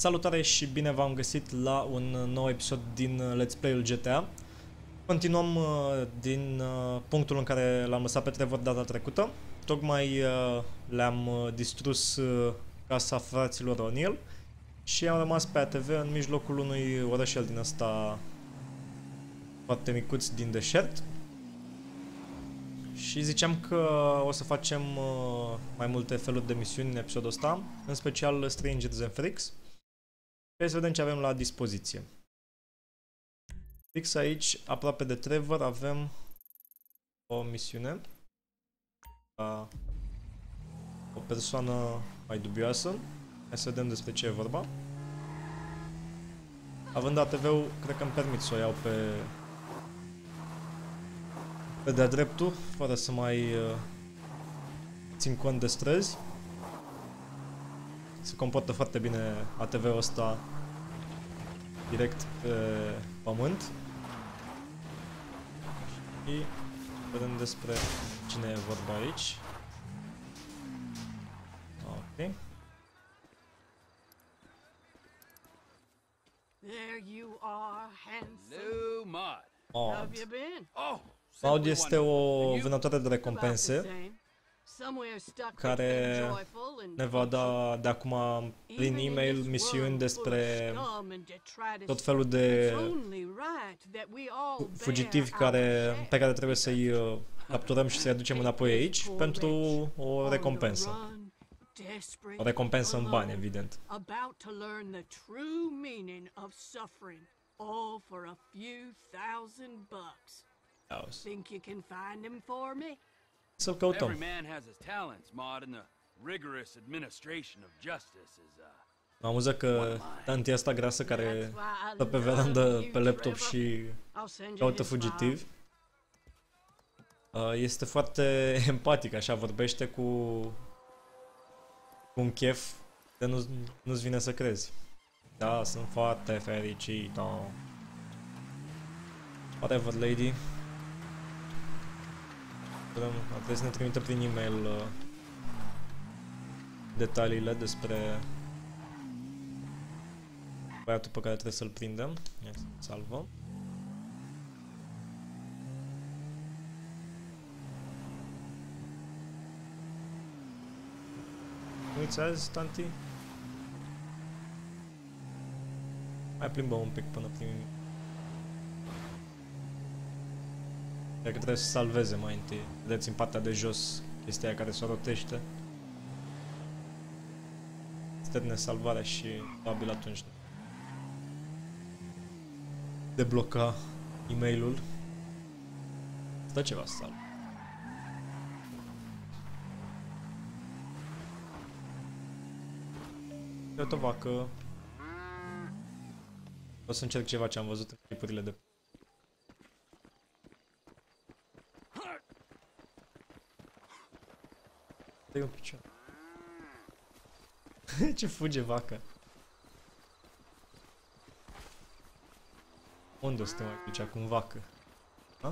Salutare și bine v-am găsit la un nou episod din Let's Play-ul GTA. Continuăm din punctul în care l-am lăsat pe Trevor data trecută. Tocmai le-am distrus casa fraților O'Neill și am rămas pe ATV în mijlocul unui orășel din ăsta foarte micuț din deșert. Și ziceam că o să facem mai multe feluri de misiuni în episodul ăsta, în special Strangers and Freaks. Hai să vedem ce avem la dispoziție. Fix aici, aproape de Trevor, avem o misiune. O persoană mai dubioasă. Hai să vedem despre ce e vorba. Având ATV-ul, cred că îmi permit să o iau pe de-a dreptul, fără să mai țin cont de străzi. Se comportă foarte bine ATV-ul ăsta direct pe pământ. Și vedem despre cine e vorba aici. Ok. There you are, handsome. Hello, Maud. How have you been? Oh, Maud simply este o wonderful. And you? vânătoare de About the recompense same. Somewhere stuck care between joyful and ne va da de acum prin even in e-mail this misiuni world despre full of scum and detritus, tot felul de it's only right that we all bear fugitivi our pe care share. trebuie să-i capturăm și să-i aducem înapoi aici pentru o recompensă. O recompensă în bani, evident. About to learn the true meaning of suffering, all for a few $1,000. Auzi. Think you can find him for me? Să-l Every căutăm. man has his talents, Maud, and the rigorous administration of justice is Mă amuză că tantia asta grasă care That's why I stă pe love verandă you, pe laptop Trevor. și I'll send you caută his file. fugitivi, este foarte empatic, așa, vorbește cu un chef de nu-ți vine să crezi. Da, sunt foarte fericit. Whatever, lady. Trebuie să ne trimită prin e-mail detaliile despre băiatul pe care trebuie să-l prindem. Ia să salvăm. Nu uiți azi, tanti? Mai plimbăm un pic până prin... Cred că trebuie să salveze mai întâi. Vedeți în partea de jos chestia aia care se rotește. Sterne salvarea și probabil atunci debloca e-mailul. Stă ceva să salv. Uite o vacă. O să încerc ceva ce am văzut în clipurile de... Dă-i un picior. Ce fuge vaca. Unde o să te mai duci acum, vacă? Ha?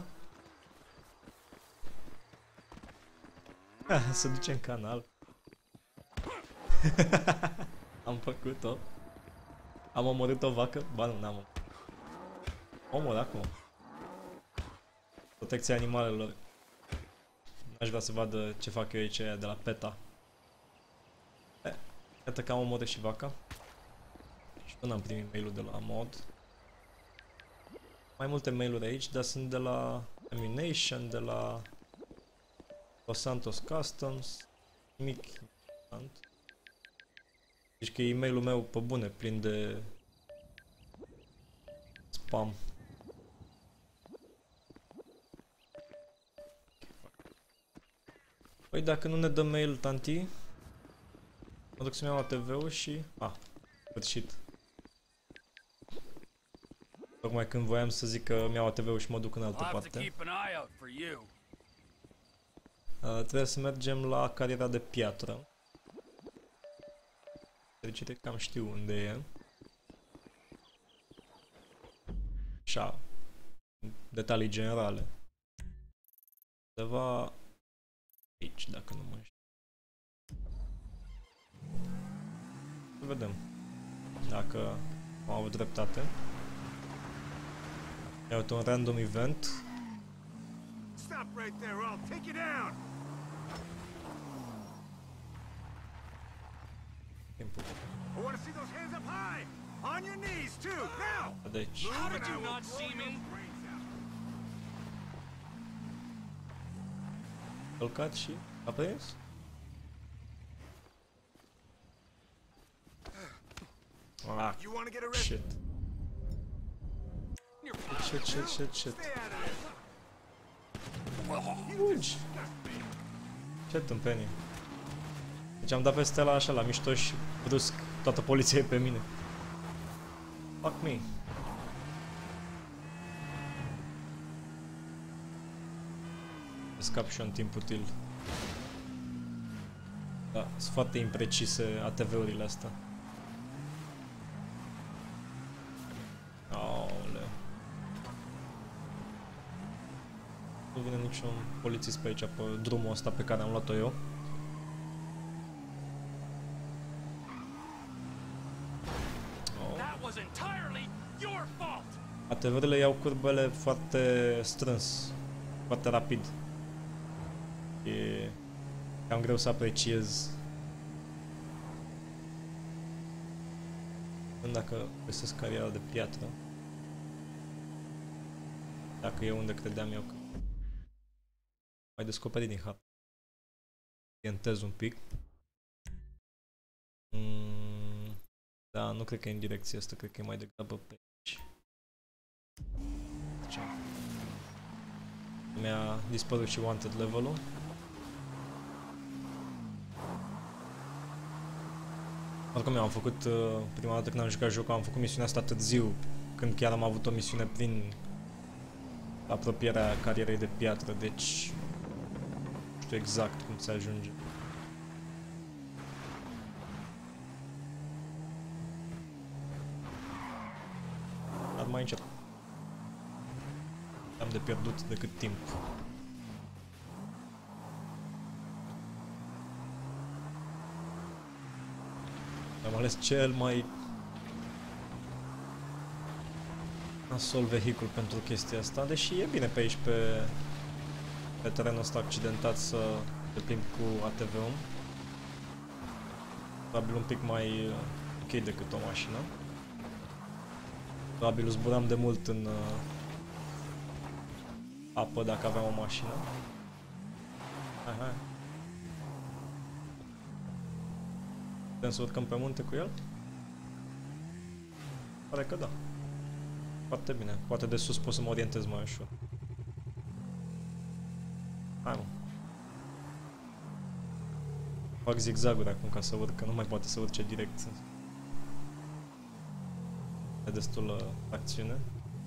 Se duce în canal. Am făcut-o. Am omorât o vacă? Ba nu, n-am omorât acum. Protecția animalelor. N-aș vrea să vadă ce fac eu aici aia de la PETA. Iată că am omorât și vaca. Și până am primit mail-ul de la Mod. Mai multe mail-uri aici, dar sunt de la Ammunition, de la Los Santos Customs. Nimic important. Deci că e-mailul meu pe bune, plin de spam. Păi dacă nu ne dă mail, tanti, mă duc să-mi iau ATV-ul și... sfârșit. Tocmai când voiam să zic că mi-au ATV-ul și mă duc în altă parte. Trebuie să mergem la cariera de piatră. Fericite că am știu unde e. Așa, detalii generale. Undeva aici, dacă nu mă știu. Să vedem. dacă am avut dreptate. Iau un random event. Stop right there or I'll take you down. Timpul. I want to see those hands up high. On your knees too. Now. Deci, How did you not see me? călcat și a prins? Ah, You want to get arrested? shit. Shit. Stay out of this. Fugi! Ce tâmpenie. Deci am dat peste la așa, la mișto și brusc toată poliția e pe mine. Fuck me. Scap și eu în timp util. Da, sunt foarte imprecise ATV-urile astea. Aoleu. Nu vine niciun polițist pe aici, pe drumul ăsta pe care am luat-o eu. That was entirely your fault. ATV-urile iau curbele foarte strâns, foarte rapid. E cam greu să apreciez. Dacă găsesc cariera de piatră. Dacă e unde credeam eu că mai descoperit din hartă. Orientez un pic. Da, nu cred că e în direcția asta, cred că e mai degrabă pe aici. Ce? Mi-a dispărut și wanted level-ul. Oricum eu am făcut, prima dată când am jucat jocul, am făcut misiunea asta târziu, când chiar am avut o misiune prin apropierea carierei de piatră, deci nu știu exact cum se ajunge. Dar mai încet. Am de pierdut decât timp. Am ales cel mai nasol vehicul pentru chestia asta, deși e bine pe aici, pe terenul ăsta accidentat, să te plimbi cu ATV-ul. Probabil un pic mai ok decât o mașină. Probabil zburam de mult în apă dacă aveam o mașină. Hai. Putem să urcăm pe munte cu el? Pare că da. Foarte bine. Poate de sus pot să mă orientez mai ușor. Hai, mă. Fac zigzaguri acum ca să urc, că nu mai poate să urce direct. E destulă acțiune.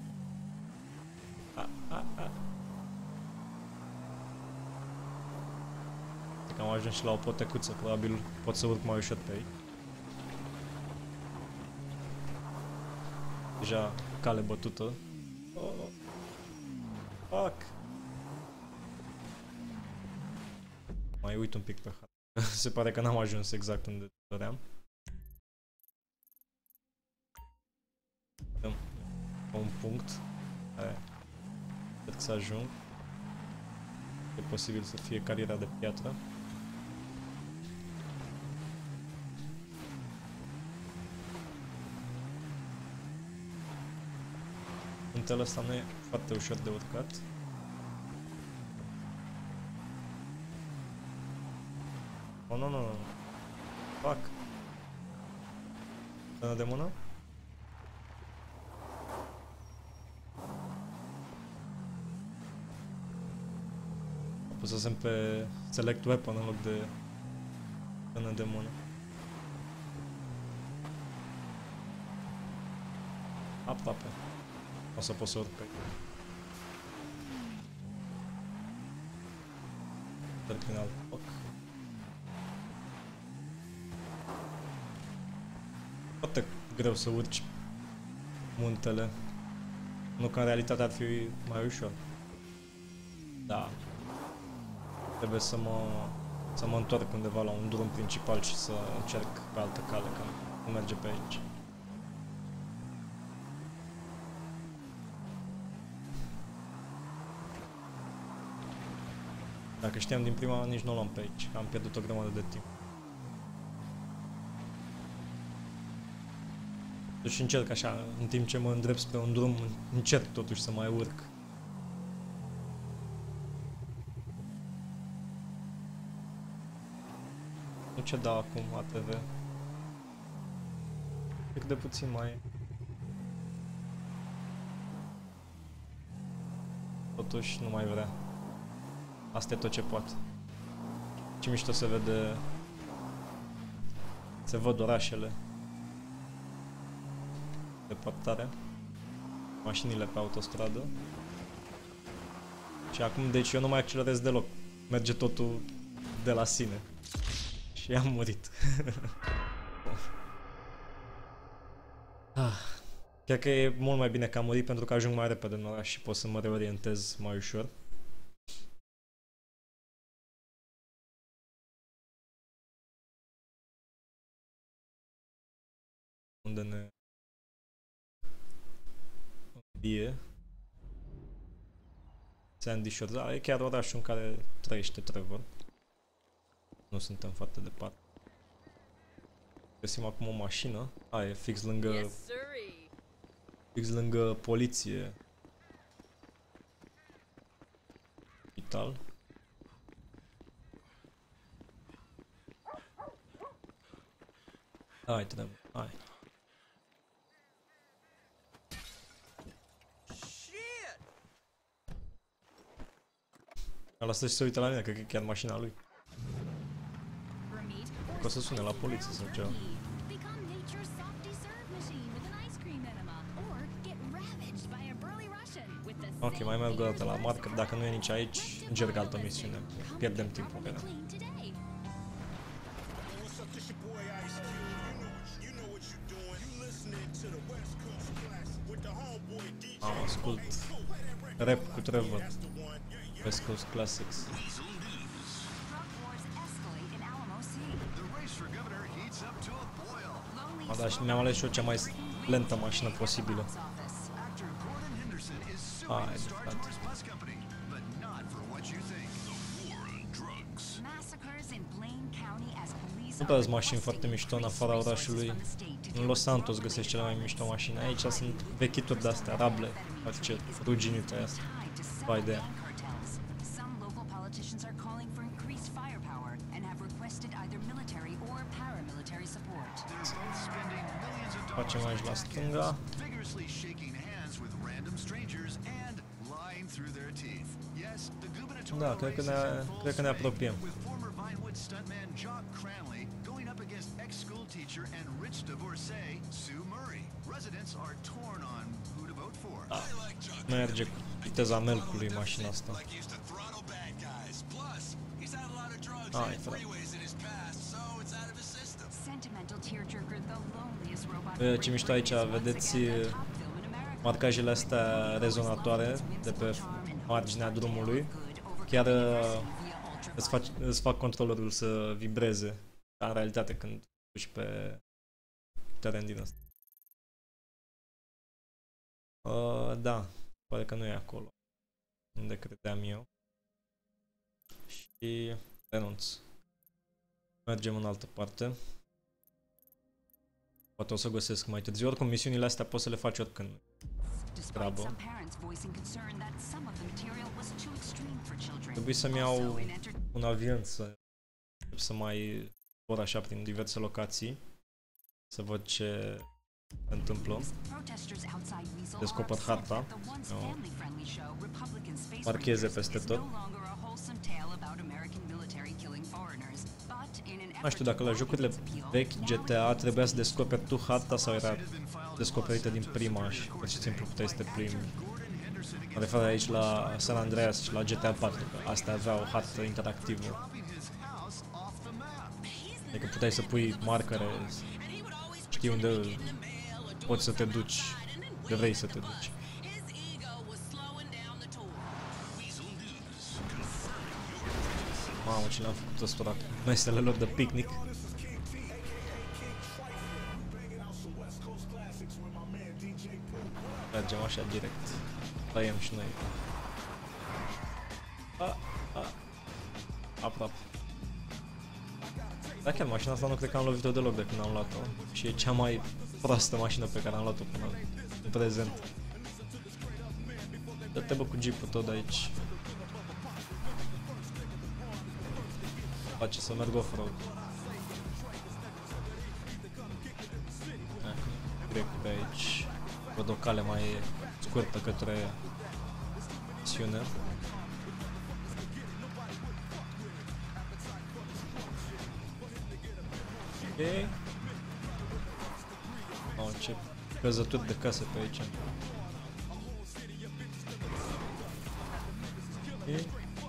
Că am ajuns și la o potecuță, probabil pot să urc mai ușor pe aici. Deja cale bătută. Oh. Fuck! Mai uit un pic pe hartă. Se pare că n-am ajuns exact unde doream. Dăm un punct. Aia. Cred că să ajung. E posibil să fie cariera de piatră. Punctul ăsta nu e foarte ușor de urcat. Oh, nu. Fuck. Frână de mână? Apăsasem pe Select Weapon în loc de frână de mână. Aproape. O să pot să urc pe aici. Terminal. Ok. Foarte greu să urci muntele. Nu că în realitate ar fi mai ușor. Da. Trebuie să mă întorc undeva la un drum principal și să încerc pe altă cale, că nu merge pe aici. Dacă știam din prima, nici nu o luam pe aici. Am pierdut o grămadă de timp. Deci încerc așa, în timp ce mă îndrept spre un drum, încerc totuși să mai urc. Nu ce dau acum ATV. Cât de puțin mai e. Totuși nu mai vrea. Asta e tot ce poate. Ce mișto se vede. Se văd orașele. Departare. Mașinile pe autostradă. Și acum, deci eu nu mai accelerez deloc. Merge totul de la sine. Și am murit. Cred că e mult mai bine că am murit pentru că ajung mai repede în oraș și pot să mă reorientez mai ușor. Unde ne vie Sandy Shores, da, e chiar orașul în care trăiește Trevor. Nu suntem foarte departe. Găsim acum o mașină. E fix lângă poliție. Spital. Hai, Trevor, hai. Lasă și să uite la mine, că e chiar mașina lui. Că o să sune la poliție sau ceva. Ok, mai merg o dată la marker, dacă nu e nici aici, încerc altă misiune. Pierdem timpul pe ea. Ascult rap cu Trevor. West Coast Classics. Da, și mi-am ales și eu cea mai lentă mașină posibilă. Nu prea sunt mașini foarte mișto în afara orașului. În Los Santos găsești cele mai mișto mașini. Aici sunt vechituri de-astea, rable, ce ruginite astea. Vai de ea. Facem aici la stânga. Da, cred că ne apropiem. Merge cu viteza melcului mașina asta. Hai, frate. Ce mișto aici, vedeți marcajele astea rezonatoare de pe marginea drumului. Chiar îți fac controlerul să vibreze, ca în realitate când duci pe teren din ăsta. Da, pare că nu e acolo unde credeam eu. Și renunț. Mergem în altă parte. Poate o să găsesc mai târziu. Oricum, misiunile astea poți să le faci oricând. Treabă. Trebuie să-mi iau un avion să mai zbor așa prin diverse locații. Să văd ce se întâmplă. Descoper harta. Marcheze peste tot. Nu știu dacă la jocurile vechi GTA trebuia să descoperi tu harta sau era descoperită din prima și pur și simplu puteai să te plimbi. Mă refer aici la San Andreas și la GTA 4, că astea aveau o hartă interactivă. Adică puteai să pui marcare, știi unde poți să te duci, de vrei să te duci. Mamă, ce le-am făcut ăstora, mesele lor de picnic. Mergem așa direct. Tăiem și noi. Aproape. Dar chiar mașina asta nu cred că am lovit-o deloc de când am luat-o. Și e cea mai proastă mașină pe care am luat-o până în prezent. Dă-te bă cu jeep-ul tot de aici. Face să merg off-road. Trec pe aici. Văd o cale mai scurtă către misiune. Ok. Oh, ce căzături de case pe aici. Ok.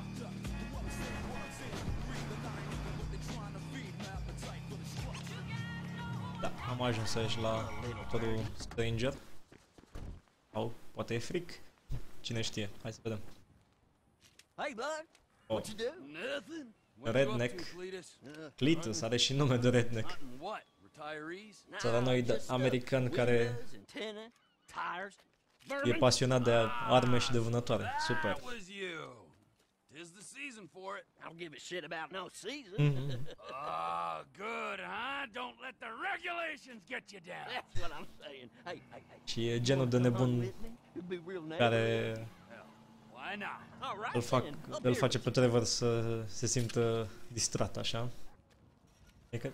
Da, am ajuns aici la următorul stranger. Sau poate e fric. Cine știe, hai să vedem. Hey, bud. Oh. What you do? Nothing. What you up Redneck. to, Cletus? Cletus are și nume de redneck. Hunting what? Retirees? Țărănoid just, american care wheels, antenna, tires. e pasionat de arme și de vânătoare. Super. That was you. 'Tis the season for it. I don't give a shit about no season. Ah, good, huh? Don't let the regulations get you down. That's what I'm saying. Hey, hey, hey. Și e genul de nebun It'd be real nice. care Why not? All right, then. Up îl here. face pe Trevor să se simtă distrat, așa. E că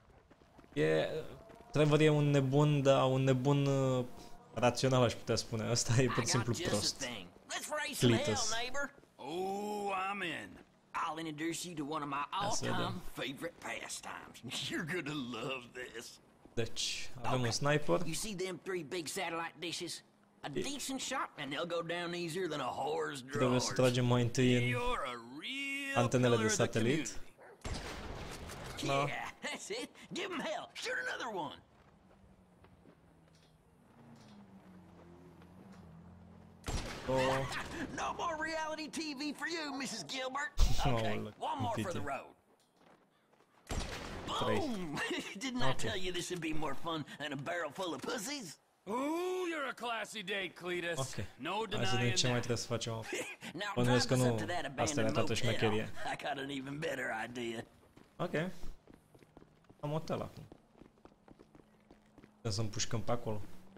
Trevor e un nebun, dar un nebun rațional, aș putea spune. Ăsta e pur și I simplu got just prost. a thing. Let's raise some hell, Cletus. neighbor. Oh, I'm in. I'll introduce you to one of my That's it, all-time favorite pastimes. You're gonna love this. Deci, avem un sniper. You see them 3 big satellite dishes? A decent shot, and they'll go down easier than a whore's Trebuie să drawers. tragem mai întâi în You're a real antenele de pillar of the satelit. community. No. Yeah, that's it. Give him hell. Shoot another one. Oh, No more reality TV for you, Mrs. Gilbert. Oh, Okay, look, one more for the pity. road. Three. Boom! Didn't I Okay. tell you this would be more fun than a barrel full of pussies? Ooh, you're a classy date, Cletus. ok. No Hai să vedem denying ce mai that. trebuie să facem. Now Bănuiesc drive că us nu up to that asta era abandoned toată motel. șmecheria. I got an even better idea. Ok. Am motel acum. Putem să împușcăm pe acolo.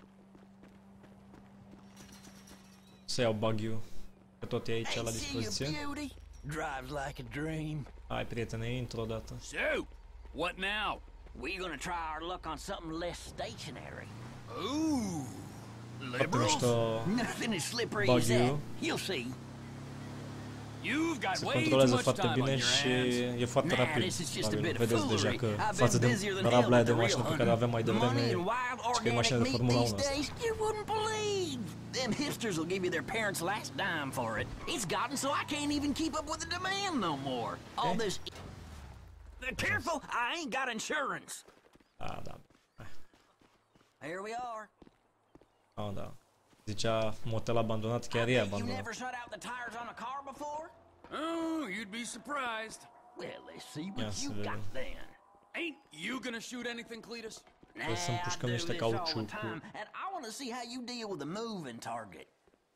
Să iau buggy-ul, că tot e aici la Hey, see your dispoziție. beauty? Drives like a dream. Hai, prietene, intru odată. So, what now? We're gonna try our luck on something less stationary. Ooh, Foarte liberals? mișto. Nothing as slippery as Buggy-ul. that. You'll see. You've got Se way too controlează much foarte time on bine your și hands. e foarte Nah, rapid. this is just a Probabil bit of vedeți deja foolery. că I've față been de busier than hell rabla aia with de the mașină real pe care o aveam mai hunting. The devreme, money in wild și că e mașină de organic meat Formula 1 these asta. days, you wouldn't believe. Them hipsters will give you their parents' last dime for it. It's gotten so I can't even keep up with the demand no more. All this. Careful, I ain't got insurance. Da, da. Here we are. Oh, da. Zicea motel abandonat, chiar e You abandonat. never shut out the tires on a car before? Oh, you'd be surprised. Well, let's see Ia what să you vedem. got then. Ain't you gonna shoot anything, Cletus? Trebuie să Nah, I împușcăm do niște this all the cauciuc time, and I want to see how you deal with a moving target.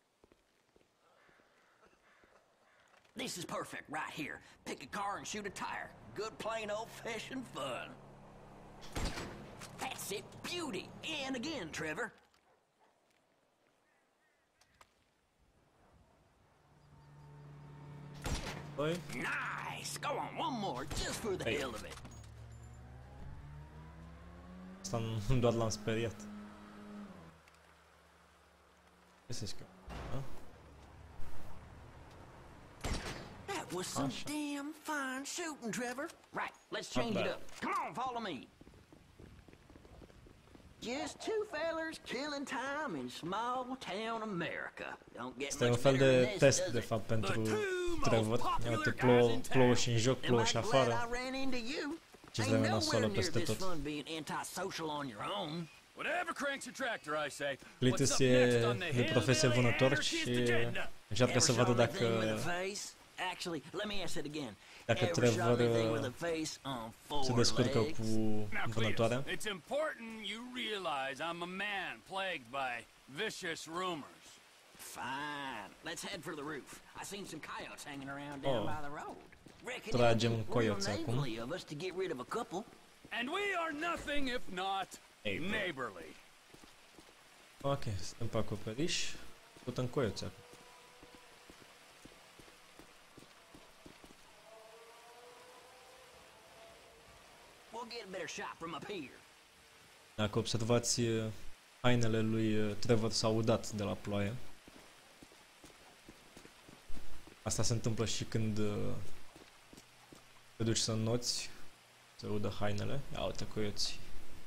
This is perfect right here. Pick a car and shoot a tire. Good plain old-fashioned fun. That's it, beauty. And again, Trevor. Păi, Nice. Go on, one more, just for the Hey. hell of it. asta nu doar l-am speriat. Găsesc eu. Da? That was some Awesome. damn fine shooting, Trevor. Right, let's Not change it bad. up. Come on, follow me. Just two fellers killing time in small town America. Don't get Este un much fel better de than this, test, does de it? fapt, pentru The two most Trevor. Ia popular uite, guys in plouă town. și în joc, Am plouă I și glad afară. I ran into you. Ce Ain't vreme nasoală nowhere near peste this tot. fun being antisocial on your own. Whatever cranks your tractor, I say. What's Cletus up e next on the de profesie hillbilly vânător anarchist și agenda? încearcă să Ever vadă saw anything dacă with a face? Actually, let me ask it again. Dacă Ever Trevor, saw anything with a face on se four descurcă legs? cu Now, vânătoarea. Cletus, it's important you realize I'm a man plagued by vicious rumors. Fine. Let's head for the roof. I seen some coyotes hanging around down Oh. by the road. tragem în coioți acum. And we are nothing if not neighborly. Ok, suntem pe acoperiș. Tot în coioți acum. Dacă observați, hainele lui Trevor s-au udat de la ploaie. Asta se întâmplă și când te duci să înnoți, se udă hainele. Ia uite coioții.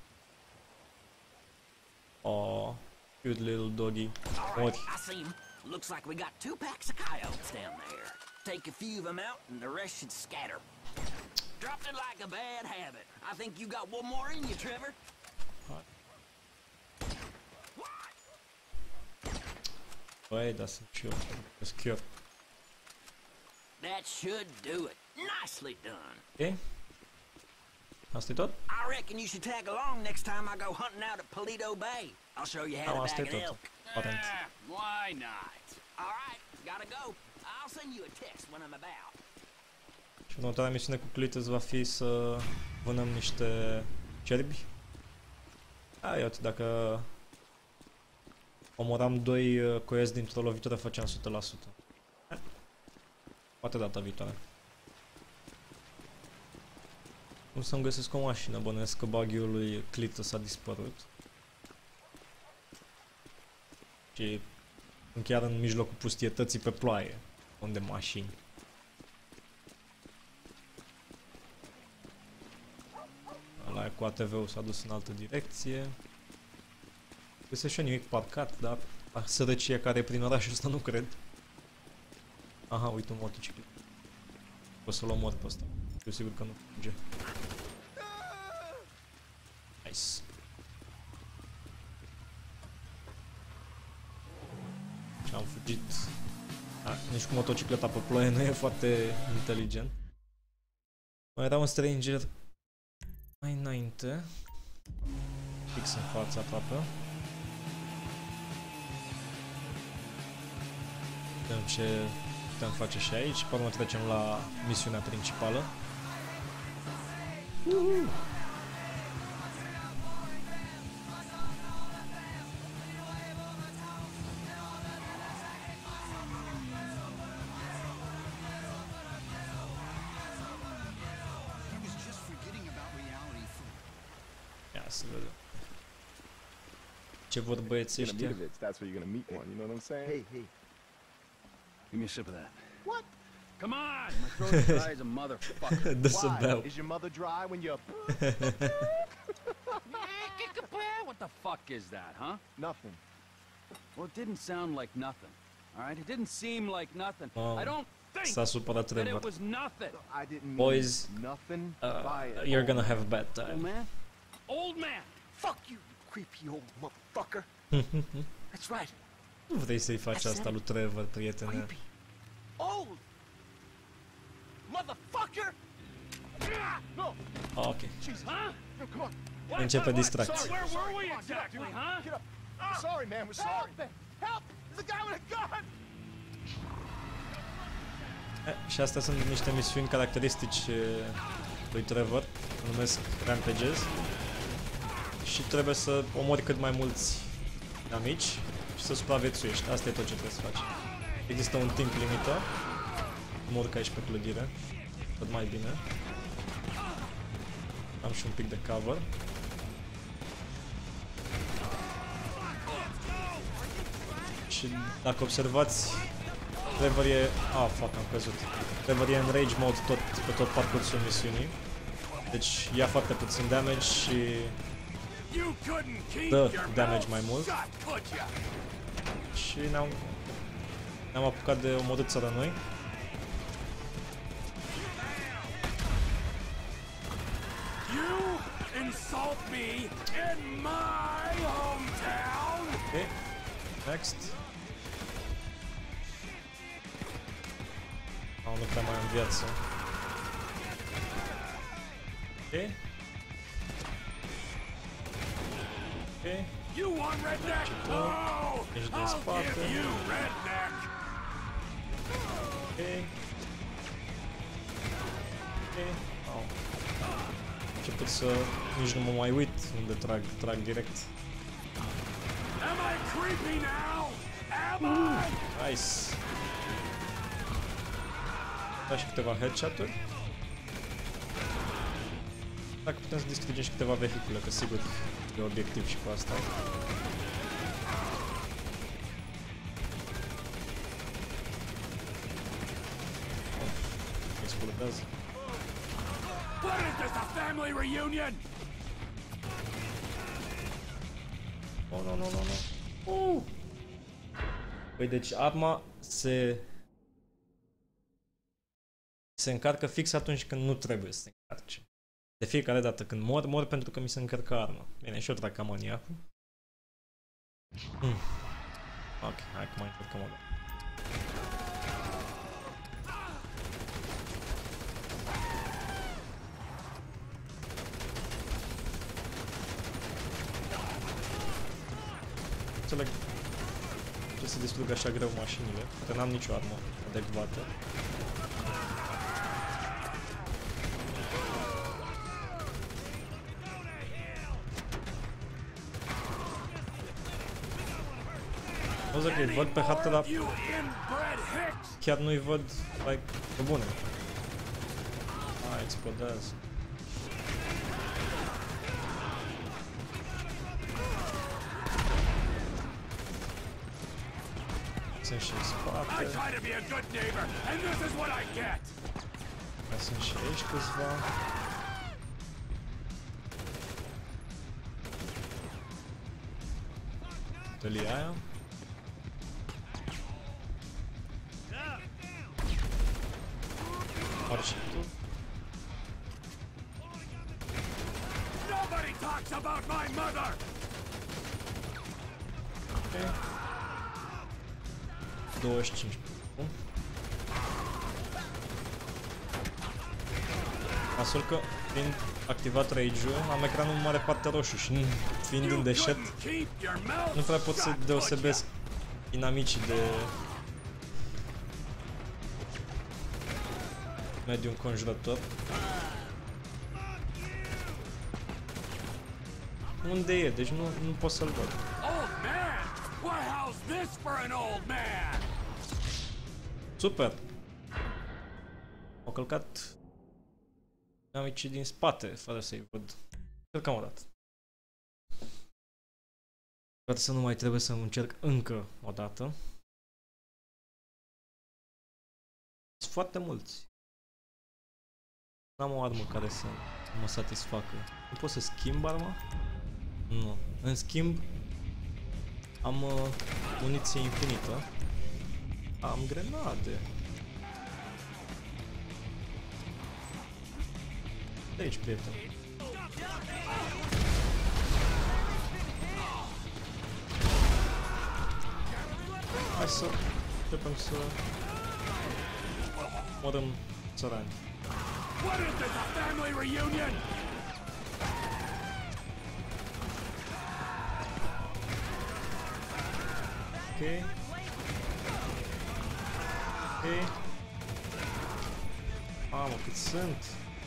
Oh, cute little doggy. Mori. Looks like we got 2 packs of coyotes down there. Take a few of them out and the rest should scatter. Dropped it like a bad habit. I think you got one more in you, Trevor. Băi, dar sunt și eu. Schior. That should do it. Nicely done. Ok. Asta e tot? I reckon you should tag along next time I go hunting out at Paleto Bay. I'll show you how to Asta e bag an tot. elk. Aparent. Why not? All right, gotta go. I'll send you a text when I'm about. Și următoarea misiune cu Cletus va fi să vânăm niște cerbi. Ia uite, dacă omoram 2 coioți dintr-o lovitură, făceam 100%. Poate data viitoare. Cum să-mi găsesc o mașină? Bănuiesc că buggy-ul lui Cletus a dispărut. Și chiar în mijlocul pustietății pe ploaie, unde mașini. Ăla cu ATV-ul s-a dus în altă direcție. Găsesc și eu nimic parcat, dar sărăcia care e prin orașul ăsta nu cred. Aha, uite un motociclet. O să-l omor pe ăsta. Eu sigur că nu fuge. Nice. Și am fugit. Nici cu motocicleta pe ploaie nu e foarte inteligent. Mai era un stranger mai înainte. Fix în fața aproape. Vedem ce putem face și aici. Pe urmă trecem la misiunea principală. Ia să vedem. Ce vor băieții ăștia? That's where you're gonna meet one, you know what I'm saying? Hey, hey. Give me a sip of that. What? Come on! My throat's dry as a motherfucker. Why? Is your mother dry when you're... What the fuck is that, huh? Nothing. Well, it didn't sound like nothing. All right? It didn't seem like nothing. Oh, I don't think s-a supărat that it Trevor. was nothing. I didn't mean Boys, nothing by it. you're gonna have a bad Old time. man? Old man! Fuck you, you creepy old motherfucker. That's right. Nu vrei să-i faci asta lui Trevor, prietene. Creepy. Old. Motherfucker. No. Ok. Jesus. Huh? No, come on. Începe distracție. Where were we exactly, huh? Get up. I'm sorry, man. We're sorry. Help! There's a guy with a gun. Și astea sunt niște misiuni caracteristici lui Trevor, se numesc Rampages. Și trebuie să omori cât mai mulți amici și să supraviețuiești. Asta e tot ce trebuie să faci. Există un timp limită. Mor ca aici pe clădire. Tot mai bine. Am și un pic de cover. Și dacă observați, Trevor e... Ah, fuck, am căzut. Trevor e în rage mode pe tot parcursul misiunii. Deci ia foarte puțin damage și dă damage mai mult. Și ne-am apucat de omorât țărănoi. You insult me in my hometown? Ok, next. Nu prea mai am viață. Ok. Ok. You want redneck? Oh, Ești din I'll spate. give you redneck. Ok. Au. Început să nici nu mă mai uit unde trag direct. Am I creepy now? Am I? Nice. Da și câteva headshot-uri. Dacă putem să distrugem și câteva vehicule, că sigur e obiectiv și cu asta. Explodează. What is this, a family reunion? Oh, nu. Păi deci arma se încarcă fix atunci când nu trebuie să se încarce. De fiecare dată când mor pentru că mi se încărcă arma. Bine, și eu trag ca maniacul. Ok, hai că mai încărcăm o dată. Înțeleg ce se distrug așa greu mașinile, că n-am nicio armă adecvată. O să că îi văd pe hartă, dar chiar nu-i văd, like, pe bune. Explodează. Sunt și în spate. Mai sunt și aici câțiva. Tălia aia. Mor și tu. Nobody talks about my mother. Ok. 25. Astfel că, fiind activat rage-ul, am ecranul în mare parte roșu și fiind în deșert, nu prea pot să deosebesc inamicii de mediul înconjurător. Unde e? Deci nu pot să-l văd. Super! Au călcat inamicii din spate, fără să-i văd. Călcam o dată. Sper să nu mai trebuie să încerc încă o dată. Sunt foarte mulți. N-am o armă care să mă satisfacă. Nu pot să schimb arma? Nu. În schimb, am muniție infinită. Am grenade. De aici, prieten. Hai să începem să morăm țărani. What is this, a family reunion? Ok. Ok. Mamă, cât sunt!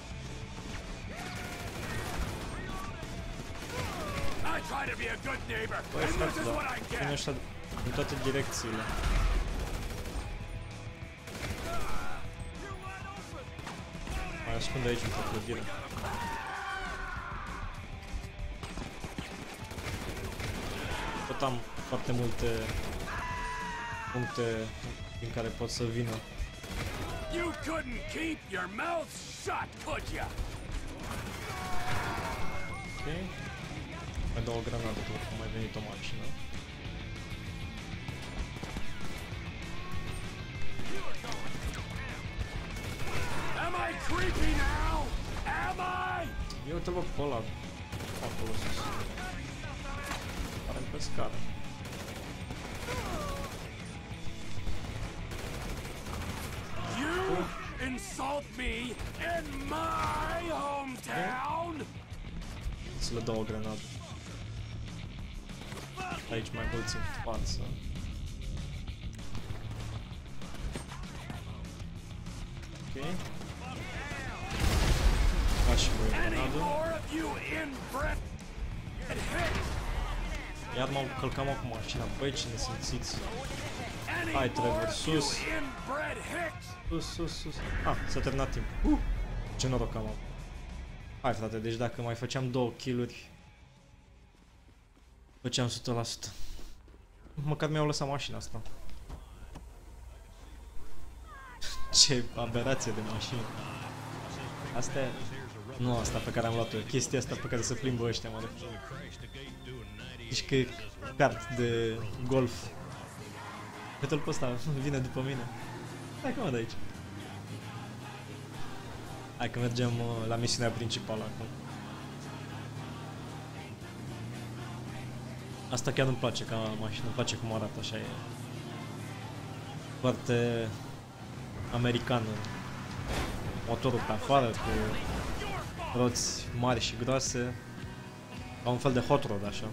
I try to be a good neighbor, Băi, and frate, this is what I vine get. ăștia în toate direcțiile. Mai ascunde aici într-o clădire. Tot am foarte multe puncte din care pot să vină. You couldn't keep your mouth shut, could ya? Ok. Mai dau o granadă, pentru că a mai venit o mașină. Am I creepy now? Am I? Ia uite-l pe ăla acolo sus. Pare pe scară. You insult me in my hometown? Să le dau o granadă. Aici mai mulți în față. Ok. și voi Any grenadă. more of you inbred hicks? Iar m-am călcat cu mașina. Băi, ce nesimțiți. Any Hai, more Trevor, of you sus. inbred hicks? Sus. Ah, s-a terminat timpul. Ce noroc am avut. Hai, frate, deci dacă mai făceam 2 kill-uri, făceam 100%. Măcar mi-au lăsat mașina asta. Ce aberație de mașină. Asta e... Nu asta pe care am luat-o, chestia asta pe care se plimbă ăștia, mă refer. Deci că e kart de golf. Uite-l pe ăsta, vine după mine. Hai că mă de aici. Hai că mergem la misiunea principală acum. Asta chiar nu-mi place ca mașină, îmi place cum arată, așa e. Foarte americană. Motorul pe afară cu roți mari și groase. Ca un fel de hot rod, așa.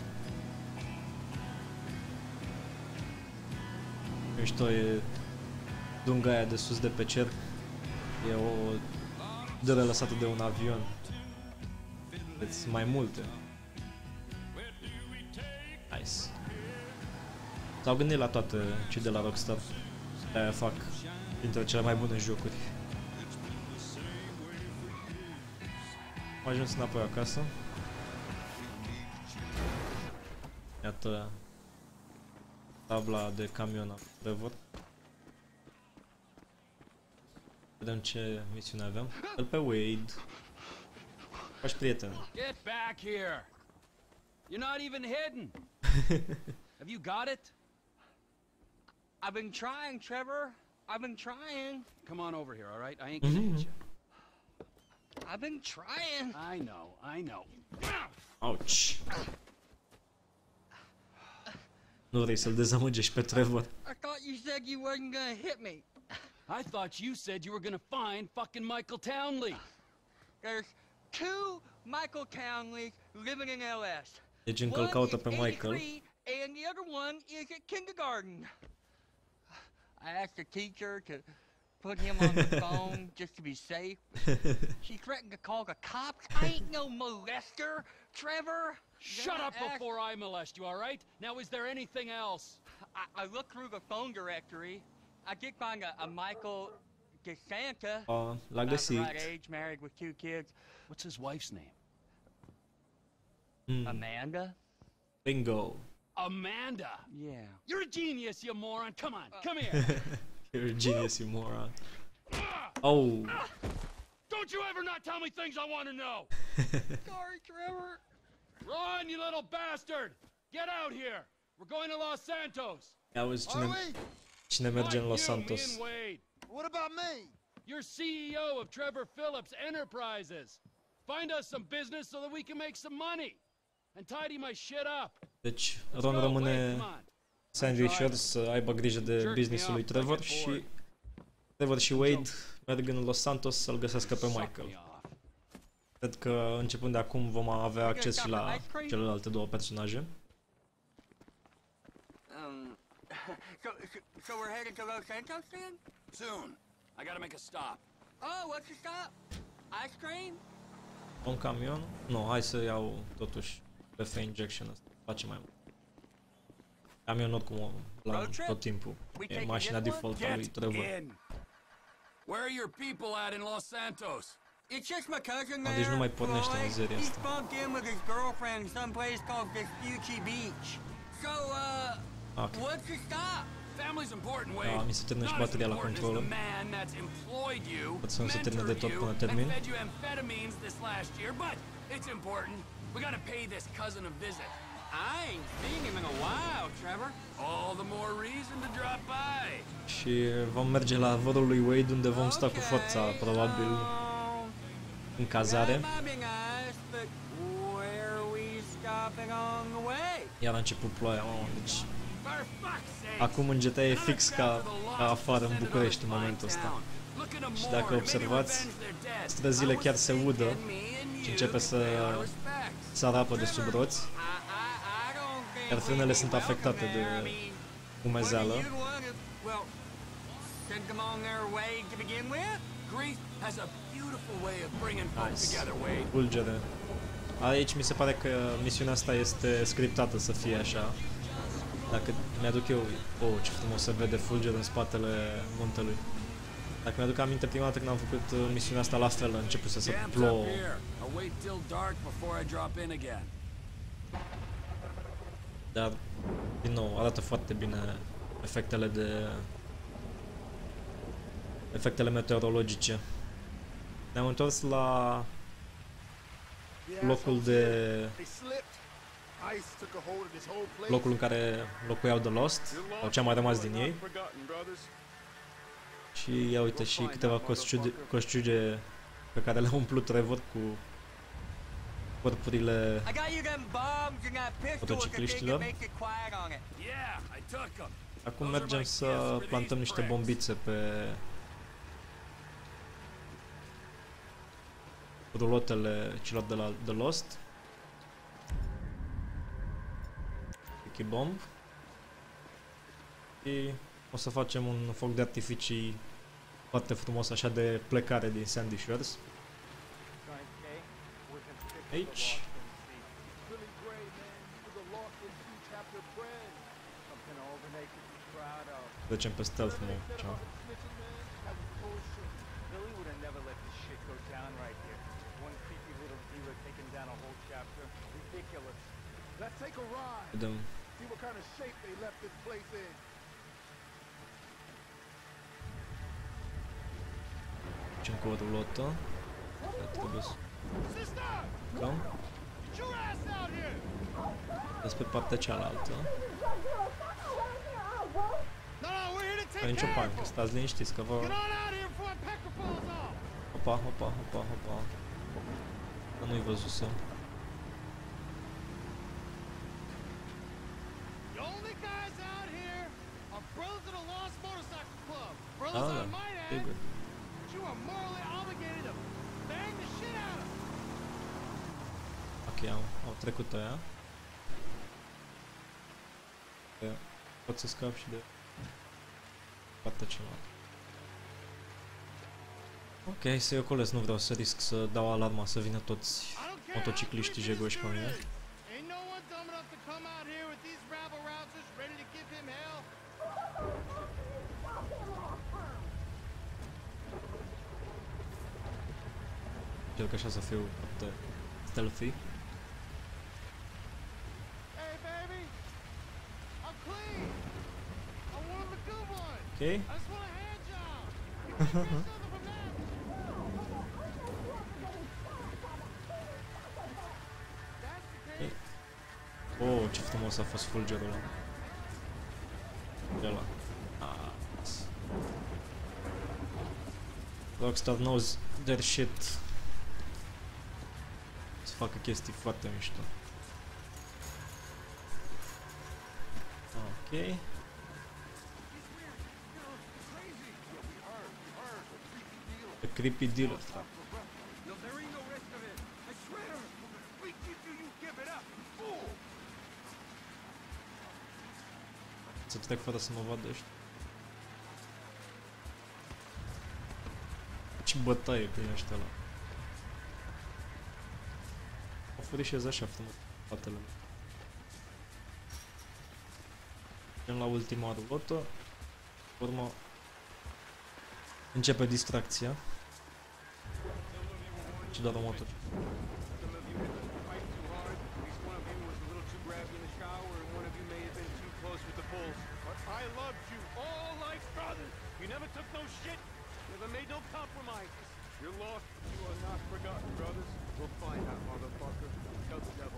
Mișto e dunga aia de sus de pe cer. E o dără lăsată de un avion. Vedeți mai multe. Nice. S-au gândit la toate cei de la Rockstar. De-aia fac dintre cele mai bune jocuri. Am ajuns înapoi acasă. Iată tabla de camion a Trevor. Vedem ce misiune avem. Îl pe Wade. Faci prieten. Get back here! You're not even hidden. Have you got it? I've been trying, Trevor. I've been trying. Come on over here, all right? I ain't gonna hit you. I've been trying. I know. Ouch. Nu vrei să-l dezamăgești pe Trevor. I thought you said you wasn't gonna hit me. I thought you said you were gonna find fucking Michael Townley. There's 2 Michael Townleys living in LS. Deci încă îl One caută is pe Michael. 83 and the other one is at kindergarten. I asked the teacher to put him on the phone just to be safe. She threatened to call the cops. I ain't no molester, Trevor. Shut up before I molest you, all right? Now, is there anything else? I looked through the phone directory. I did find a Michael DeSanta. L-a About the găsit. right age, married with 2 kids. What's his wife's name? Amanda? Bingo. Amanda. Yeah. You're a genius, you moron. Come on, come here. You're a genius, you moron. Oh. Don't you ever not tell me things I want to know. Sorry, Trevor. Run, you little bastard. Get out here. We're going to Los Santos. Ia auzi Are we? cine merge în Not Los you, me Santos. and Wade. What about me? You're CEO of Trevor Phillips Enterprises. Find us some business so that we can make some money. And tidy my shit up. Deci Let's Ron go, rămâne Wade, come on. sandwicher să aibă grijă de businessul lui Trevor și Trevor și Wade merg în Los Santos să-l găsească pe Suck Michael. me off. Cred că începând de acum vom avea acces și la celelalte 2 personaje. So we're headed to Los Santos then? Soon. I gotta make a stop. Oh, what's the stop? Ice cream? Un camion? Nu, hai să iau totuși PF injection ăsta. Face mai mult. Camion oricum la tot timpul. E mașina default a lui Get Trevor. in. Where are your people at in Los Santos? It's just my cousin Deci there. nu mai pornește Roy. mizeria He's asta. bunked in with his girlfriend someplace called Vespucci Beach. So, Ok. what's the stop? Family's important, Wade. Da, mi se termină și Not as bateria la important as controller. the man that's employed you, Pot să nu se termine de tot mentored până you, termin. and fed you amphetamines this last year, but it's important. We gotta pay this cousin a visit. I ain't seen him in a while, Trevor. All the more reason to drop by. Și vom merge la vorul lui Wade unde vom sta cu forța, probabil în cazare. That might be nice, but where are we stopping on the way? Iar a început ploaia, mamă, deci For fuck's sake. acum în GTA e fix ca afară în București în momentul ăsta. Și dacă observați, străzile chiar se udă și începe să sarapă de sub roți, iar frânele sunt afectate de umezeală. Grief has a beautiful way of bringing folks Nice. together, Wade. Fulgere. Aici mi se pare că misiunea asta este scriptată să fie așa. Dacă mi-aduc eu... Oh, ce frumos se vede fulger în spatele muntelui. Dacă mi-aduc aminte, prima dată când am făcut misiunea asta la fel, a început să Camp's plouă. up here. I'll wait till dark before I drop in again. Dar, din nou, arată foarte bine efectele meteorologice. Ne-am întors la locul locul în care locuiau The Lost, sau ce a mai rămas din ei. Și ia uite și câteva coșciuge pe care le-a umplut Trevor cu corpurile motocicliștilor. Yeah, I took them. Acum mergem să plantăm niște bombițe pe rulotele celor de la The Lost. Sticky bomb. Și o să facem un foc de artificii foarte frumos așa de plecare din Sandy Shores. Aici. Trecem pe stealth mode. Ciao. Vedem. Facem cu o rulotă. Trebuie să cam. Despre partea cealaltă. Nu nicio panică, stați liniștiți că vă... Hopa, hopa, hopa, hopa. Dar nu-i văzusem. Da, da, sigur. Ok, au trecut aia. Pot să scap și de partea cealaltă. Ok, să-i ocolesc, nu vreau să risc să dau alarma să vină toți motocicliștii jegoși pe mine. Încerc așa să fiu foarte stealthy. Ok. Oh, ce frumos a fost fulgerul ăla. Ăla. Rockstar knows their shit. Să facă chestii foarte mișto. Ok. The creepy dealer. Să trec fără să mă vadă ăștia. Ce bătaie prin ăștia ăla. O furișez așa frumos spatele meu. Mergem la ultima rulotă. Urmă începe distracția. Și doar o motor. I loved you all like brothers. You never took no shit. Never made no compromises. You're lost, but you are not forgotten, brothers. We'll find that motherfucker. Tell the devil.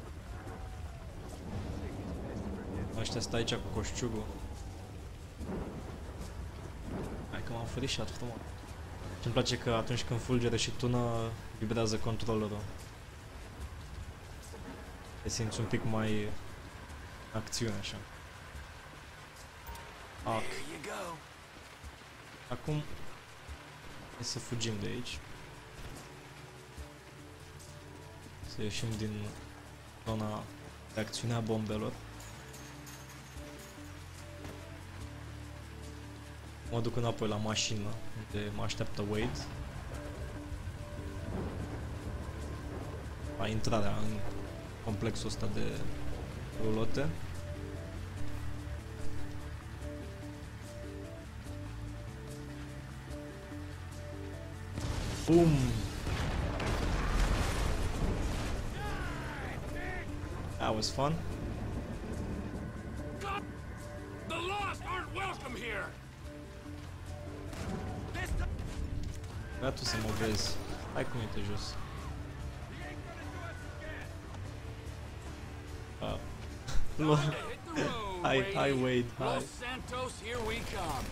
Ăștia stă aici cu coșciugul. Hai că m-am furișat frumos. Și-mi place că atunci când fulgere și tună, vibrează controllerul. Te simți un pic mai acțiune așa. Ok. Acum hai să fugim de aici. Să ieșim din zona de acțiune a bombelor. Mă duc înapoi la mașină unde mă așteaptă Wade. la intrarea în complexul ăsta de roulotte. Boom! That was fun. The lost aren't welcome here. Vrea tu să mă vezi. Hai cum e jos. Lol. Hi Wade, hi. Los Santos, here we come.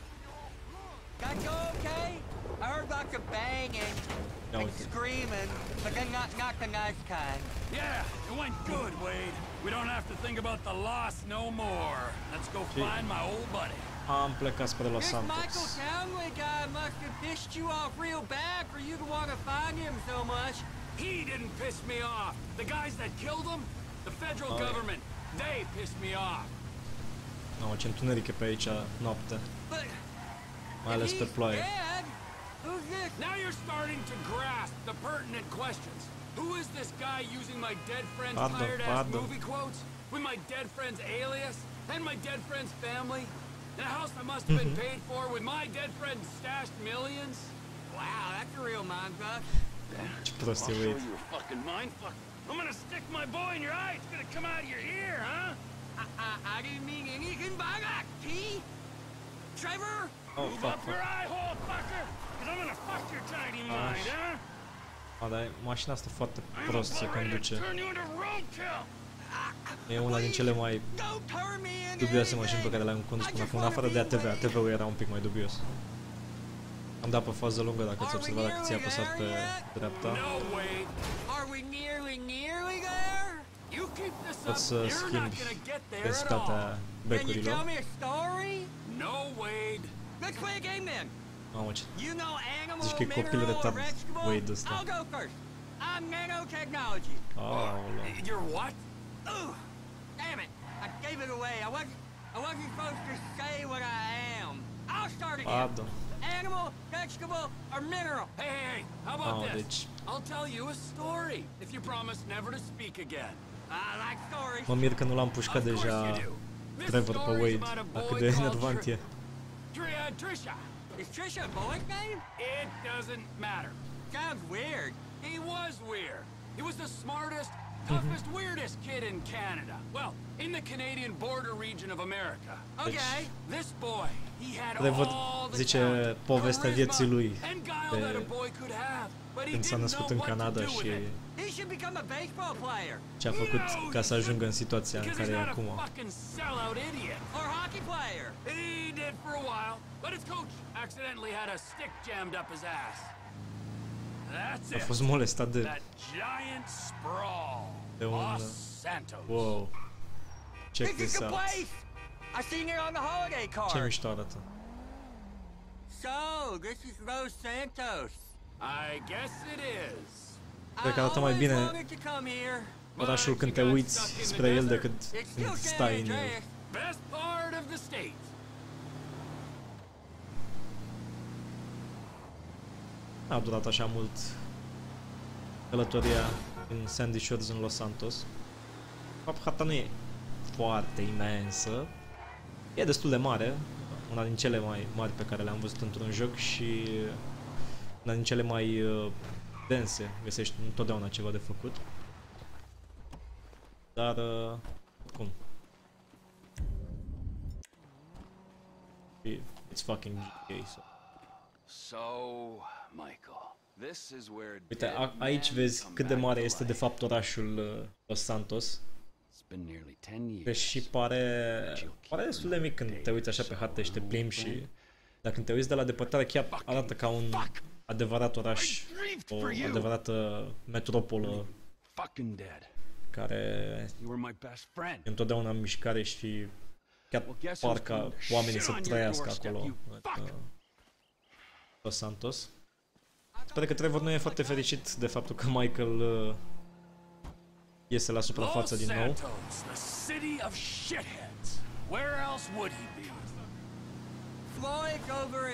Got you okay? I heard lots of banging and screaming, but then not the nice kind. Yeah, it went good, Wade. We don't have to think about the loss no more. Let's go find my old buddy. Am plecat spre Los This Michael Santos. Townley guy must have pissed you off real bad for you to want to find him so much. He didn't piss me off. The guys that killed him, the federal government, they pissed me off. Mamă, ce întuneric e pe aici noapte. But Mai ales pe ploaie. dead, who's this? Now you're starting to grasp the pertinent questions. Who is this guy using my dead friend's tired-ass movie quotes? With my dead friend's alias? And my dead friend's family? In a house that must have been paid for with my dead friend's stashed millions? Wow, that's a real mindfuck. Ce prost e I'll show Wade. you a fucking mindfuck. I'm gonna stick my boy in your eye. It's gonna come out of your ear, huh? I didn't mean anything by that, T. Trevor? Oh, Move fuck, up your eye hole, fucker! Cause I'm gonna fuck your tiny mind, huh? A, dar mașina asta foarte I'm prost se about ready to conduce. turn you into roadkill! E una din cele mai Don't turn me into dubioase mașini pe anything. care le-am condus până acum, în afară de ATV. ATV-ul era un pic mai dubios. Am dat pe fază lungă, dacă ți-ai observat, dacă ți-ai apăsat pe dreapta. No, Wade. Are we nearly there? You keep this up, Poți să you're not schimbi gonna get there at all. densitatea Can you becurilor. tell me a story? No, Wade. Let's play a game then. Mamă, ce... You know animal, Zici că e copil mineral, or retard, vegetable? Wade ăsta. I'll go first. I'm nanotechnology. Aoleu. You're what? Ooh, damn it! I gave it away. I wasn't supposed to say what I am. I'll start again. Pardon. Animal, vegetable, or mineral. Hey, how about Oh, this? deci... I'll tell you a story if you promise never to speak again. I like stories. Mă mir că nu l-am pușcat Of course deja you do. This Trevor pe story's Wade. about a La cât boy de called enervant e. Trisha. Is Trisha a boy's name? It doesn't matter. Sounds weird. He was weird. He was the smartest, toughest, weirdest kid in Canada. Well, in the Canadian border region of America. Okay. This boy, he had Trevor all the zice talent, povestea vieții charisma, lui and guile that a pe boy could have, but he când s-a didn't născut know în what to Canada do și with it. He should become a baseball player. ce a făcut ca să ajungă în situația în Because care he's e not acum. a fucking sellout idiot. Or hockey player. He did for a while, but his coach accidentally had a stick jammed up his ass. That's A it. fost molestat de... That giant sprawl. De un... Los Santos. Wow. Check This is this the out. place. I seen it on the holiday Ce card. mișto arată. So, this is Los Santos. I guess it is. Cred că arată mai bine orașul când te uiți spre el decât când stai în el. Best part of the state. A durat așa mult călătoria în Sandy Shores în Los Santos. De fapt, harta nu e foarte imensă. E destul de mare. Una din cele mai mari pe care le-am văzut într-un joc și una din cele mai dense. Găsești întotdeauna ceva de făcut. Dar, cum? It's fucking GTA, so. So, Michael, this is where Uite, aici vezi cât de mare este de fapt orașul Los Santos. It's been nearly 10 Că years. și pare destul de mic când te uiți așa pe hartă și te plimbi și dacă când te uiți de la depărtare chiar arată ca un adevărat oraș, o adevărată metropolă Fucking dead. care You were my best friend. e întotdeauna în mișcare și chiar parcă oamenii să trăiască acolo în Los Santos. Sper că Trevor nu e foarte fericit de faptul că Michael iese la suprafață din nou. Los Santos, the city of shitheads. Where else would he be? Floyd's over in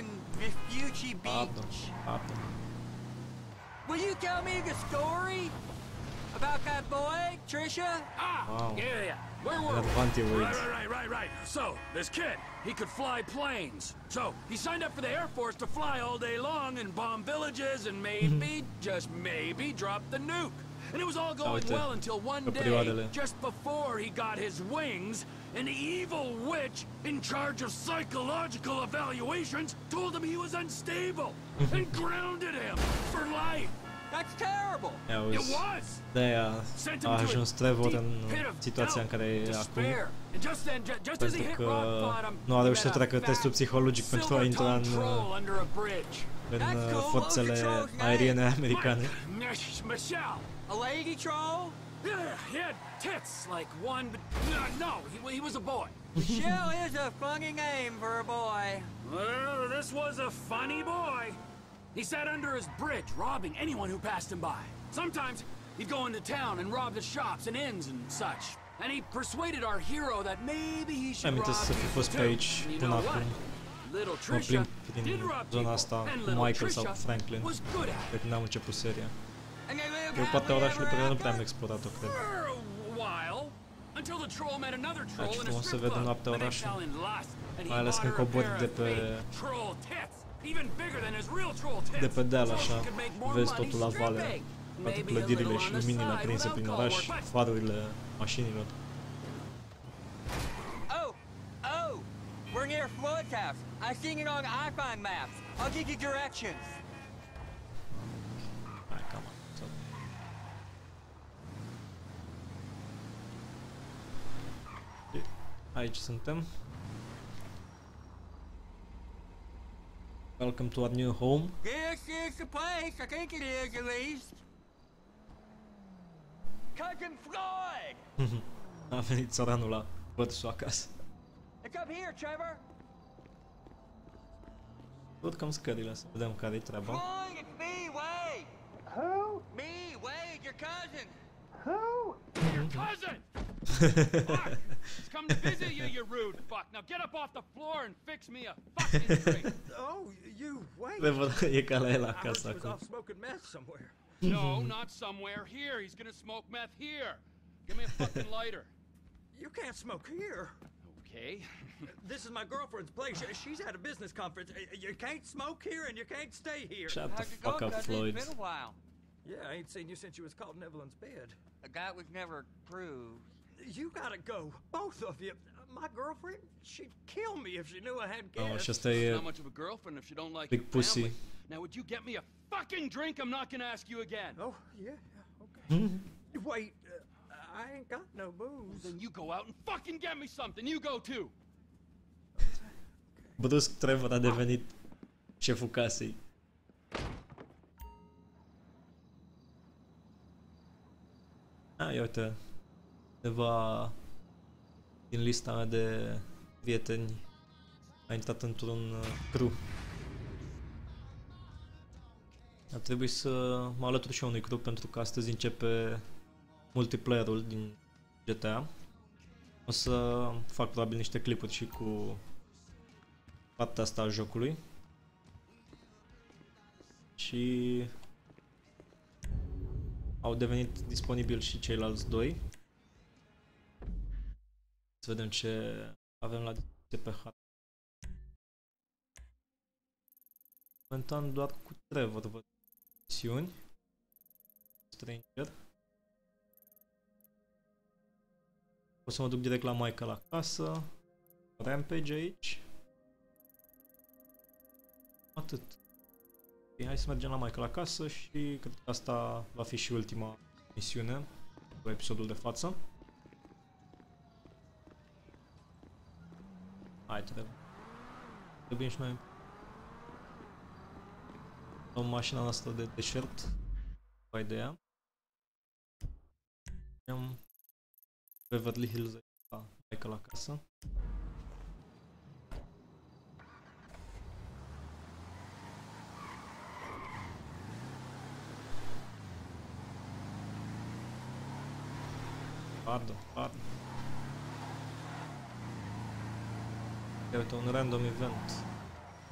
Vespucci Beach. Pardon. Will you tell me the story? About that boy, Trisha? Wow. Yeah. Where were we? Nervant e uit. Right. So, this kid, he could fly planes. So, he signed up for the Air Force to fly all day long and bomb villages and maybe, just maybe, drop the nuke. And it was all going well until one day, just before he got his wings, an evil witch in charge of psychological evaluations told him he was unstable and grounded him for life. That's terrible. It was. De-aia a ajuns Trevor în situația în care e acum, pentru că nu a reușit să treacă testul psihologic pentru a intra în forțele aeriene americane. A lady troll? Yeah, he had tits like one, but no, he was a boy. Michelle is a funny name for a boy. Well, this was a funny boy. He sat under his bridge, robbing anyone who passed him by. Sometimes he'd go into town and rob the shops and inns and such. And he persuaded our hero that maybe he should rob să fi fost pe aici până acum. Mă plimb prin zona asta cu Michael sau Franklin, de când am început seria. Eu partea orașului pe care nu prea am explorat-o, cred. Aici frumos să vedem noaptea orașului, mai ales când cobori de pe deal așa, vezi totul la vale, toate clădirile și luminile aprinse prin oraș, farurile mașinilor. Oh, we're near Floyd's house. I've seen it on iFind maps. I'll give you directions. Hai, cam atât. Aici suntem. Welcome to our new home. This is the place. I think it is, at least. Cousin Floyd! A venit țăranul la bătrsul acasă. It's up here, Trevor. Urcăm scările să vedem care-i treaba. Floyd, it's me, Wade. Who? Me, Wade, your cousin. Who? Your cousin! Fuck! He's come to visit you, you rude fuck. Now get up off the floor and fix me a fucking drink. Oh, you wait. Trevor e ca la el I acasă was acum. off smoking meth somewhere. No, not somewhere. Here. He's gonna smoke meth here. Give me a fucking lighter. You can't smoke here. Okay. This is my girlfriend's place. She's at a business conference. You can't smoke here and you can't stay here. Shut the How'd it fuck go, up, cousin? Floyd. It's been a while. Yeah, I ain't seen you since you was caught in Evelyn's bed. That was never proved. You gotta go, both of you. My girlfriend, she'd kill me if she knew I had Oh, gas. și asta Not e much of a girlfriend if you don't like big your pussy. family. Now, would you get me a fucking drink? I'm not gonna ask you again. Oh, yeah, okay. Wait, I ain't got no booze. Then you go out and fucking get me something. You go too. Brusc Trevor a devenit șeful casei. Ia uite, câteva din lista mea de prieteni a intrat într-un crew. Ar trebui să mă alătur și eu unui crew pentru că astăzi începe multiplayer-ul din GTA. O să fac probabil niște clipuri și cu partea asta a jocului. Și au devenit disponibili și ceilalți doi. Să vedem ce avem la dispoziție pe hartă. Momentan doar cu Trevor văd misiuni. Stranger. O să mă duc direct la Michael acasă. Rampage aici. Atât. Okay, hai să mergem la Michael acasă și cred că asta va fi și ultima misiune cu episodul de față. Hai, trebuie și noi. Luăm mașina noastră de deșert. Vai de ea. Am Beverly Hills la Michael acasă. Pardon. Ia uite, un random event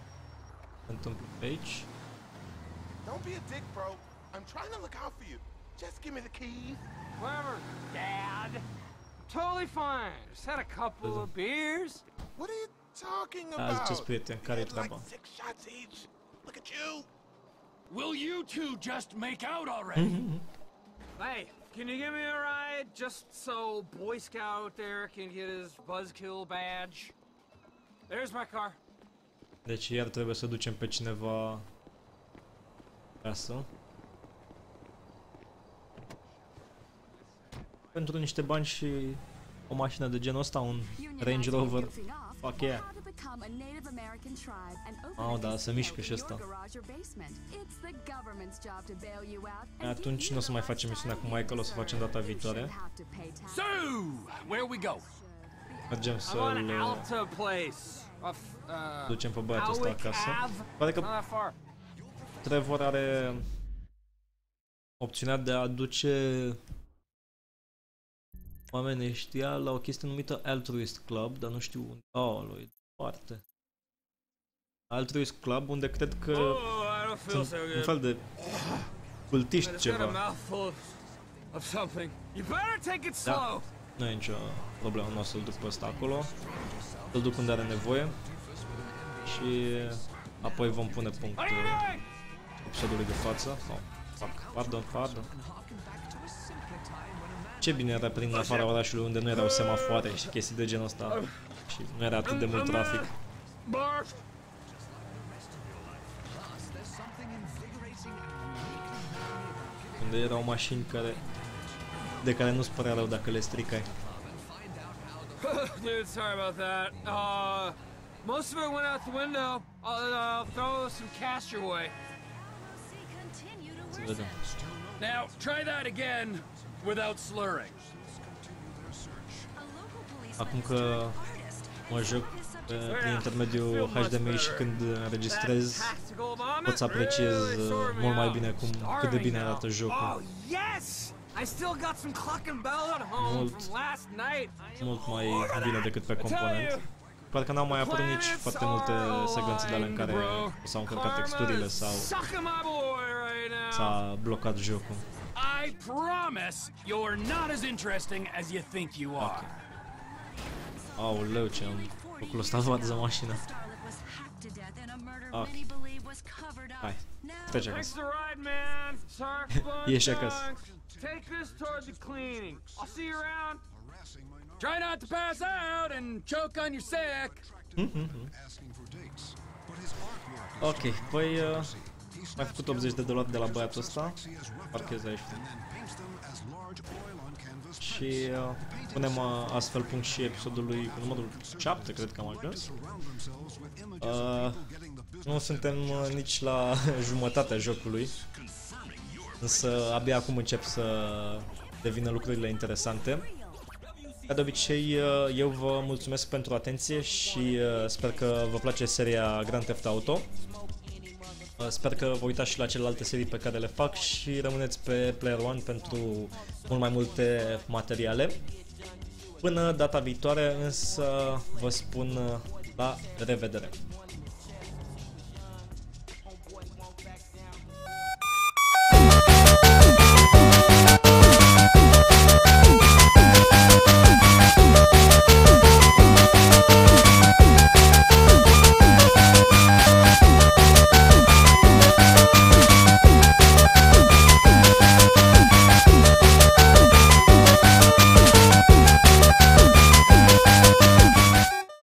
se întâmplă pe aici. Don't be a dick, bro. I'm trying to look out for you. Just give me the keys. Whatever, Dad. Totally fine. Just had a couple of beers. What are you talking Azi about? ce prieten, care-i Like treaba? 6 shots each. Look at you. Will you two just make out already? Hey, can you give me a ride just so Boy Scout there can get his buzzkill badge? There's my car. Deci iar trebuie să ducem pe cineva acasă. Pentru niște bani și o mașină de genul ăsta, un Range Rover. Fuck yeah. Oh, da, se mișcă și ăsta. Atunci nu o să mai facem misiunea cu Michael, o să facem data viitoare. So, where we go? Mergem I'm on să-l Alta Place. Off, ducem pe băiatul ăsta Alwick acasă. Ave. Pare că Not that far. Trevor are opțiunea de a aduce oamenii ăștia la o chestie numită Altruist Club, dar nu știu unde. Oh, lui, departe. Altruist Club, unde cred că Oh, I don't feel sunt so un good. fel de cultiști I just got a ceva. mouthful of something. You better take it Da. slow. Nu e nicio problemă, nu o să-l duc pe ăsta acolo. Îl duc unde are nevoie. Și apoi vom pune punct What are you doing? episodului de față. Oh, fuck, pardon. Ce bine era prin afara orașului unde nu erau semafoare și chestii de genul ăsta. Și nu era atât de mult trafic. Barf. Unde erau mașini de care nu-ți părea rău dacă le stricai. Dude, sorry about that. Most of it went out the window. I'll throw some cash your way. Să vedem. Now, try that again without slurring. Acum că mă joc prin intermediul HDMI și când înregistrez, pot să apreciez mult mai bine cât de bine arată Oh, jocul. yes! I still got some cluck and bell at home Mult. from last night. Mult mai bine decât pe component. Parcă n-au mai apărut nici foarte multe secvențe de alea în care s-au încărcat texturile sau s-a blocat jocul. I promise you're not as interesting as you think you are. Aoleu, ce am făcut ăsta văd mașina. Ok. Hai, trece Thanks acasă. the ride, man. Sorry for Ieși acasă. Take this towards the cleaning. I'll see you around. Try not to pass out and choke on your sick. Ok, păi mai făcut $80 de la băiatul ăsta. Parchez aici. Și punem astfel punct și episodului cu numărul 7, cred că am ajuns. Nu suntem nici la jumătatea jocului, însă abia acum încep să devină lucrurile interesante. Ca de obicei, eu vă mulțumesc pentru atenție și sper că vă place seria Grand Theft Auto. Sper că vă uitați și la celelalte serii pe care le fac și rămâneți pe Player One pentru mult mai multe materiale. Până data viitoare, însă vă spun la revedere!